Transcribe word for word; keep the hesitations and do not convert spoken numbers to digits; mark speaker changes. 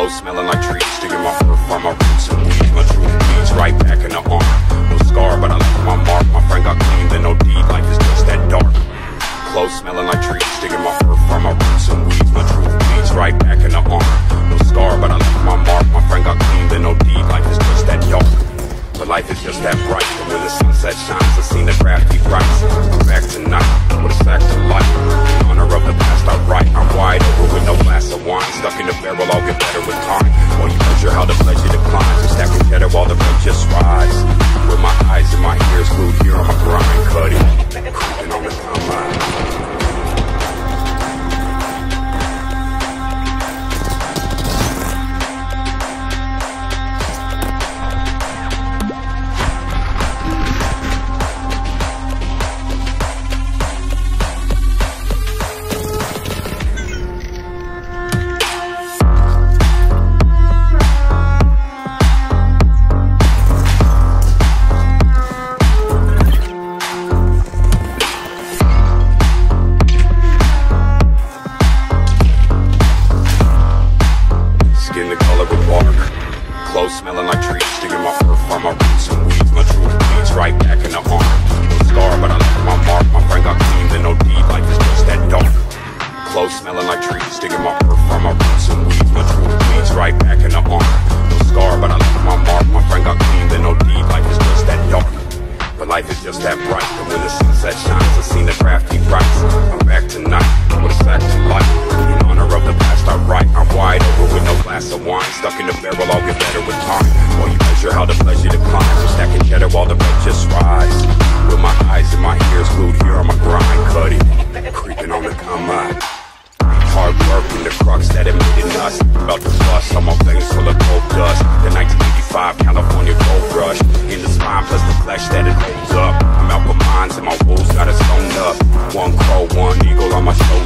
Speaker 1: Clothes smelling like trees, digging my fur from my roots and weeds. My true bleeds right back in the arm. No scar, but I left my mark. My friend got clean, then no deed. Life is just that dark. Clothes smelling like trees, digging my fur from my roots and weeds. My true bleeds right back in the arm. No scar, but I left my mark. My friend got clean, then no deed. Life is just that dark. But life is just that bright. And when the sunset shines, I seen the crafty rights. I'm back tonight with a sack to life. In honor of the past I write. I'm wide over with no glass of wine. Stuck in the barrel, I'll get better with time. While you measure how the pleasure declines. I'm stacking cheddar while the rent just rise. With my eyes and my ears glued here on my grind. Cutting, creeping on the combine. Clothes smelling like trees, digging my fur from my roots and weeds. My true bleeds right back in the arm. No scar, but I left my mark. My friend got clean, then no deed. Life is just that dark. Clothes smelling like trees, digging my fur from my roots and weeds. My true bleeds right back in the arm. No scar, but I left my mark. My friend got clean, then no deed. Life is just that dark. But life is just that bright. And when the sunset shines, I seen the crafty rights. I'm back tonight with a sack to life. In honor of the past I write. I'm wide over with no glass of wine. Stuck in the barrel, I'll get better with time. While you measure how the pleasure declines. I'm stacking cheddar while the rent just rise. With my eyes and my ears glued here on my grind. Cutting, creeping on the combine. Hard work in the crux that it made it nuts. About to bust, I'm on things full of gold dust. The nineteen eighty-five California gold rush. In the spine plus the flesh that it holds up. I'm out for mines and my wolves got it sewn up. One crow, one eagle on my shoulder.